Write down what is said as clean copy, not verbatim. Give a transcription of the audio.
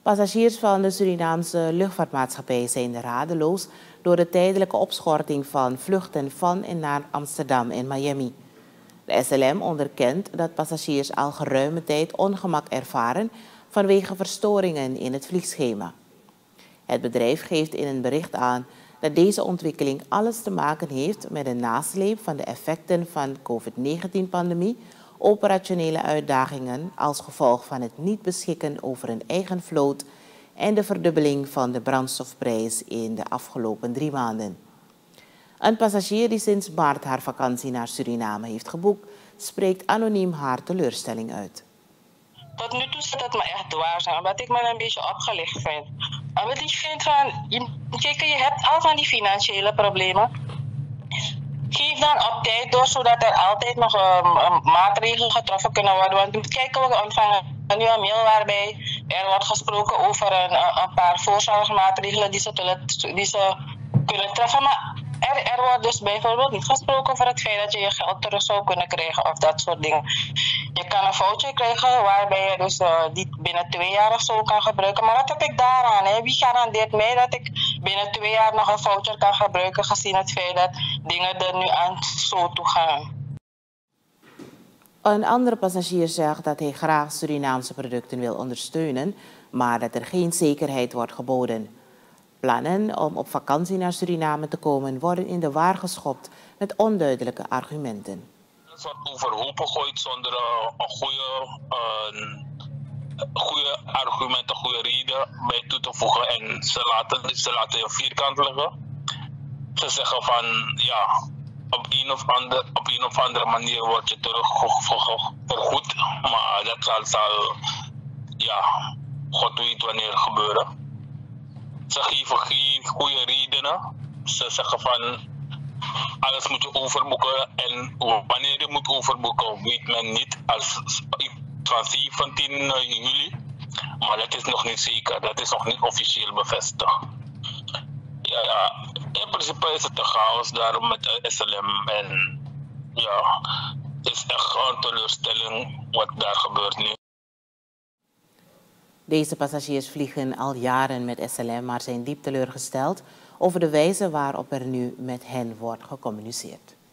Passagiers van de Surinaamse luchtvaartmaatschappij zijn radeloos door de tijdelijke opschorting van vluchten van en naar Amsterdam en Miami. De SLM onderkent dat passagiers al geruime tijd ongemak ervaren vanwege verstoringen in het vliegschema. Het bedrijf geeft in een bericht aan dat deze ontwikkeling alles te maken heeft met een nasleep van de effecten van de COVID-19-pandemie, operationele uitdagingen als gevolg van het niet beschikken over een eigen vloot en de verdubbeling van de brandstofprijs in de afgelopen 3 maanden. Een passagier die sinds maart haar vakantie naar Suriname heeft geboekt, spreekt anoniem haar teleurstelling uit. Tot nu toe zit het me echt dwars aan, omdat ik me een beetje opgelicht vind. Omdat ik vind van, je hebt al van die financiële problemen. Geef dan op tijd door, zodat er altijd nog maatregelen getroffen kunnen worden. Want kijken, we ontvangen nu een mail waarbij er wordt gesproken over een paar voorzorgsmaatregelen die ze kunnen treffen. Maar er wordt dus bijvoorbeeld niet gesproken over het feit dat je je geld terug zou kunnen krijgen of dat soort dingen. Je kan een voucher krijgen waarbij je dus die binnen 2 jaar of zo kan gebruiken. Maar wat heb ik daaraan? Hè? Wie garandeert mij dat ik binnen 2 jaar nog een voucher kan gebruiken, gezien het feit dat dingen er nu aan zo toe gaan? Een andere passagier zegt dat hij graag Surinaamse producten wil ondersteunen, maar dat er geen zekerheid wordt geboden. Plannen om op vakantie naar Suriname te komen worden in de war geschopt met onduidelijke argumenten. Het wordt overhoop gegooid zonder een goede argument, een goede reden bij toe te voegen. En ze laten je vierkant liggen. Ze zeggen van ja, op een of andere manier word je terug vergoed. Maar dat zal ja, God weet wanneer gebeuren. Ze geven geen goede redenen. Ze zeggen van alles moet je overboeken en wanneer je moet overboeken weet men niet. Als van 17 juli, maar dat is nog niet zeker. Dat is nog niet officieel bevestigd. Ja, in principe is het een chaos daarom met de SLM en ja, het is echt een teleurstelling wat daar gebeurt nu. Deze passagiers vliegen al jaren met SLM, maar zijn diep teleurgesteld over de wijze waarop er nu met hen wordt gecommuniceerd.